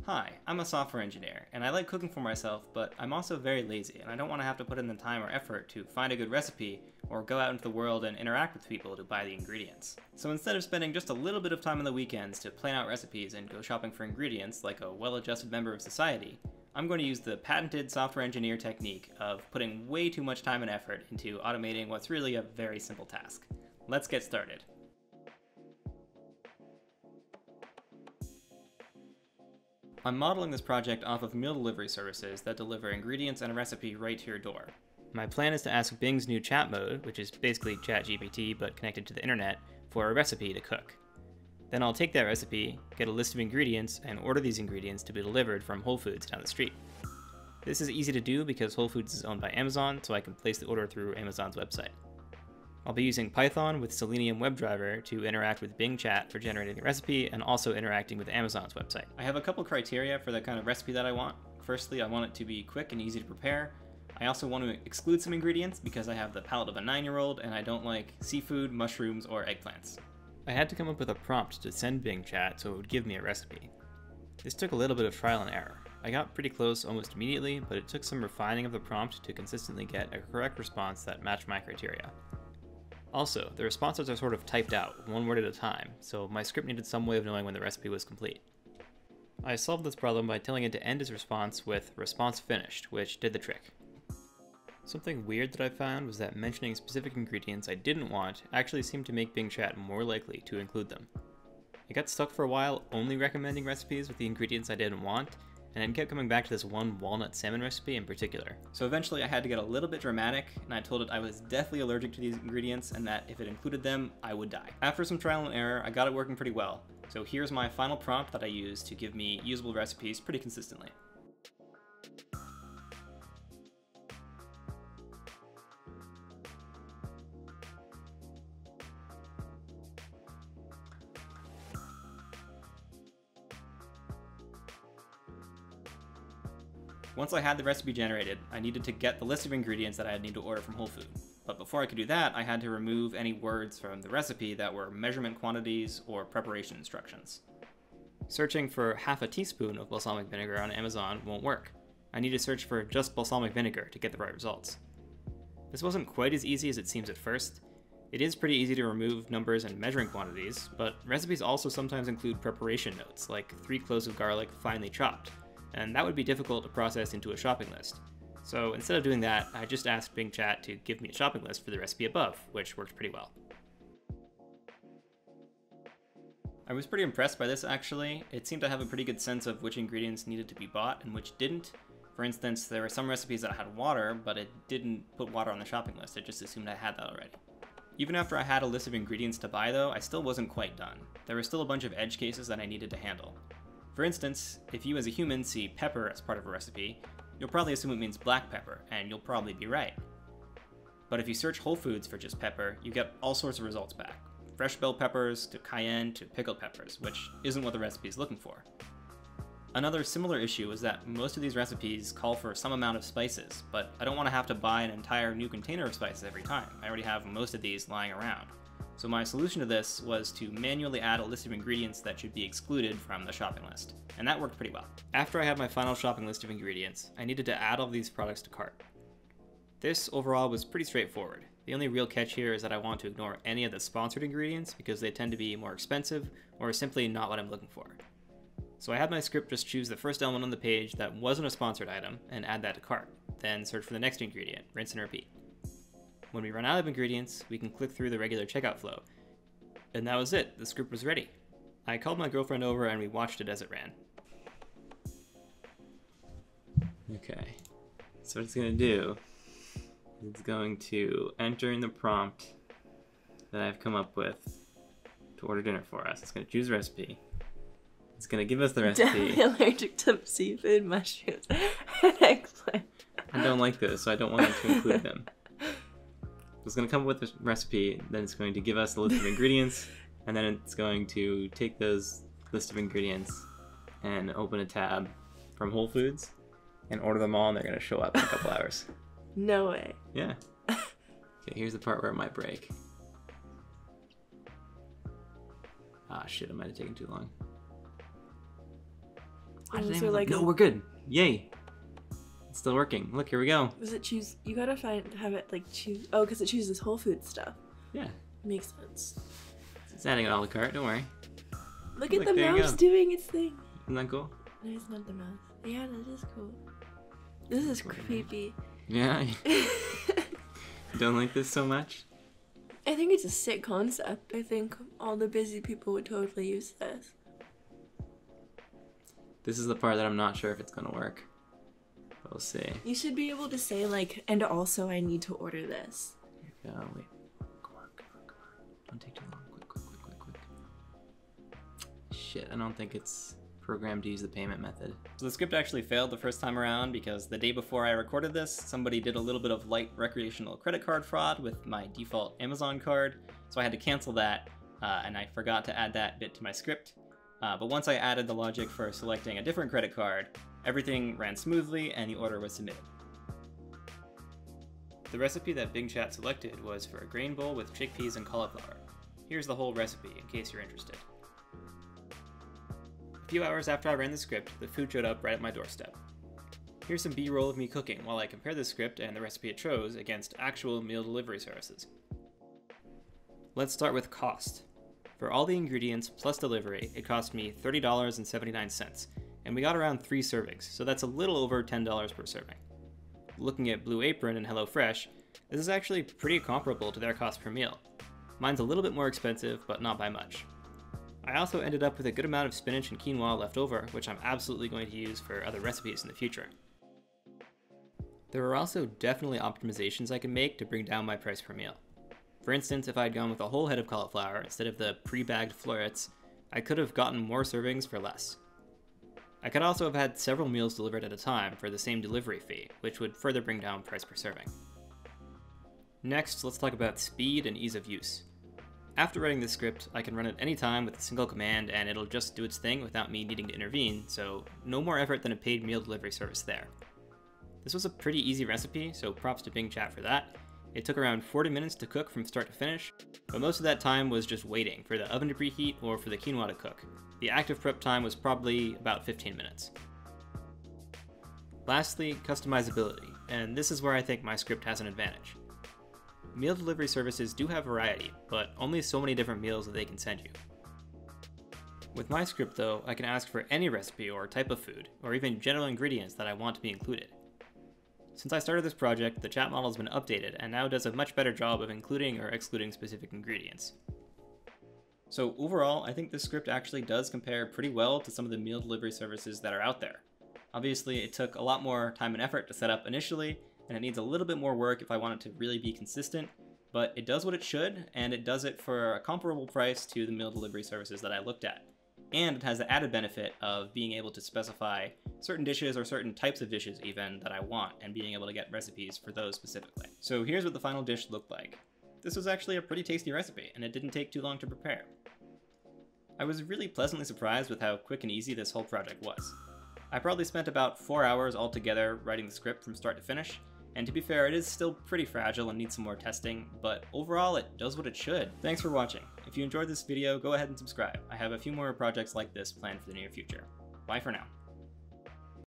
Hi, I'm a software engineer, and I like cooking for myself, but I'm also very lazy, and I don't want to have to put in the time or effort to find a good recipe or go out into the world and interact with people to buy the ingredients. So instead of spending just a little bit of time on the weekends to plan out recipes and go shopping for ingredients like a well-adjusted member of society, I'm going to use the patented software engineer technique of putting way too much time and effort into automating what's really a very simple task. Let's get started. I'm modeling this project off of meal delivery services that deliver ingredients and a recipe right to your door. My plan is to ask Bing's new chat mode, which is basically Chat-GPT but connected to the internet, for a recipe to cook. Then I'll take that recipe, get a list of ingredients, and order these ingredients to be delivered from Whole Foods down the street. This is easy to do because Whole Foods is owned by Amazon, so I can place the order through Amazon's website. I'll be using Python with Selenium WebDriver to interact with Bing Chat for generating the recipe and also interacting with Amazon's website. I have a couple criteria for the kind of recipe that I want. Firstly, I want it to be quick and easy to prepare. I also want to exclude some ingredients because I have the palate of a 9-year-old and I don't like seafood, mushrooms, or eggplants. I had to come up with a prompt to send Bing Chat so it would give me a recipe. This took a little bit of trial and error. I got pretty close almost immediately, but it took some refining of the prompt to consistently get a correct response that matched my criteria. Also, the responses are sort of typed out, one word at a time, so my script needed some way of knowing when the recipe was complete. I solved this problem by telling it to end its response with "response finished," which did the trick. Something weird that I found was that mentioning specific ingredients I didn't want actually seemed to make Bing Chat more likely to include them. I got stuck for a while only recommending recipes with the ingredients I didn't want, and it kept coming back to this one walnut salmon recipe in particular. So eventually I had to get a little bit dramatic, and I told it I was deathly allergic to these ingredients and that if it included them, I would die. After some trial and error, I got it working pretty well. So here's my final prompt that I use to give me usable recipes pretty consistently. Once I had the recipe generated, I needed to get the list of ingredients that I need to order from Whole Foods. But before I could do that, I had to remove any words from the recipe that were measurement quantities or preparation instructions. Searching for half a teaspoon of balsamic vinegar on Amazon won't work. I need to search for just balsamic vinegar to get the right results. This wasn't quite as easy as it seems at first. It is pretty easy to remove numbers and measuring quantities, but recipes also sometimes include preparation notes, like 3 cloves of garlic finely chopped, and that would be difficult to process into a shopping list. So instead of doing that, I just asked Bing Chat to give me a shopping list for the recipe above, which worked pretty well. I was pretty impressed by this actually. It seemed to have a pretty good sense of which ingredients needed to be bought and which didn't. For instance, there were some recipes that had water, but it didn't put water on the shopping list. It just assumed I had that already. Even after I had a list of ingredients to buy though, I still wasn't quite done. There were still a bunch of edge cases that I needed to handle. For instance, if you as a human see pepper as part of a recipe, you'll probably assume it means black pepper, and you'll probably be right. But if you search Whole Foods for just pepper, you get all sorts of results back. Fresh bell peppers, to cayenne, to pickled peppers, which isn't what the recipe is looking for. Another similar issue is that most of these recipes call for some amount of spices, but I don't want to have to buy an entire new container of spices every time. I already have most of these lying around. So my solution to this was to manually add a list of ingredients that should be excluded from the shopping list, and that worked pretty well. After I had my final shopping list of ingredients, I needed to add all these products to cart. This overall was pretty straightforward. The only real catch here is that I want to ignore any of the sponsored ingredients because they tend to be more expensive or simply not what I'm looking for. So I had my script just choose the first element on the page that wasn't a sponsored item and add that to cart, then search for the next ingredient, rinse and repeat. When we run out of ingredients, we can click through the regular checkout flow. And that was it, the script was ready. I called my girlfriend over and we watched it as it ran. Okay, so what it's gonna do, it's going to enter in the prompt that I've come up with to order dinner for us. It's gonna choose a recipe. It's gonna give us the recipe. Definitely allergic to seafood, mushrooms, and eggplant. I don't like those, so I don't want it to include them. It's going to come up with this recipe, then it's going to give us a list of ingredients, and then it's going to take those list of ingredients and open a tab from Whole Foods and order them all, and they're going to show up in a couple hours. No way. Yeah. Okay, here's the part where it might break. Ah, shit, it might have taken too long. Why did things they are like. No, we're good. Yay. It's still working. Look, here we go. Does it choose? You gotta have it like choose. Oh, because it chooses whole food stuff. Yeah. Makes sense. It's adding it all to cart, don't worry. Look at Look, the there you mouse go. doing its thing. Isn't that cool? No, it's not the mouse. Yeah, that is cool. This is creepy. Yeah. Don't like this so much? I think it's a sick concept. I think all the busy people would totally use this. This is the part that I'm not sure if it's gonna work. We'll see. You should be able to say like, and also I need to order this. Here we go. Wait. Come on. Don't take too long. Quick. Shit, I don't think it's programmed to use the payment method. So the script actually failed the first time around because the day before I recorded this, somebody did a little bit of light recreational credit card fraud with my default Amazon card. So I had to cancel that, and I forgot to add that bit to my script. But once I added the logic for selecting a different credit card, everything ran smoothly and the order was submitted. The recipe that Bing Chat selected was for a grain bowl with chickpeas and cauliflower. Here's the whole recipe in case you're interested. A few hours after I ran the script, the food showed up right at my doorstep. Here's some B-roll of me cooking while I compare the script and the recipe it chose against actual meal delivery services. Let's start with cost. For all the ingredients plus delivery, it cost me $30.79, and we got around 3 servings, so that's a little over $10 per serving. Looking at Blue Apron and HelloFresh, this is actually pretty comparable to their cost per meal. Mine's a little bit more expensive, but not by much. I also ended up with a good amount of spinach and quinoa left over, which I'm absolutely going to use for other recipes in the future. There are also definitely optimizations I can make to bring down my price per meal. For instance, if I had gone with a whole head of cauliflower instead of the pre-bagged florets, I could have gotten more servings for less. I could also have had several meals delivered at a time for the same delivery fee, which would further bring down price per serving. Next, let's talk about speed and ease of use. After writing this script, I can run it anytime with a single command and it'll just do its thing without me needing to intervene, so no more effort than a paid meal delivery service there. This was a pretty easy recipe, so props to Bing Chat for that. It took around 40 minutes to cook from start to finish, but most of that time was just waiting for the oven to preheat or for the quinoa to cook. The active prep time was probably about 15 minutes. Lastly, customizability, and this is where I think my script has an advantage. Meal delivery services do have variety, but only so many different meals that they can send you. With my script though, I can ask for any recipe or type of food, or even general ingredients that I want to be included. Since I started this project, the chat model has been updated and now does a much better job of including or excluding specific ingredients. So overall, I think this script actually does compare pretty well to some of the meal delivery services that are out there. Obviously, it took a lot more time and effort to set up initially, and it needs a little bit more work if I want it to really be consistent, but it does what it should, and it does it for a comparable price to the meal delivery services that I looked at. And it has the added benefit of being able to specify certain dishes or certain types of dishes even that I want and being able to get recipes for those specifically. So here's what the final dish looked like. This was actually a pretty tasty recipe and it didn't take too long to prepare. I was really pleasantly surprised with how quick and easy this whole project was. I probably spent about 4 hours altogether writing the script from start to finish, and to be fair, it is still pretty fragile and needs some more testing, but overall it does what it should. Thanks for watching. If you enjoyed this video, go ahead and subscribe. I have a few more projects like this planned for the near future. Bye for now.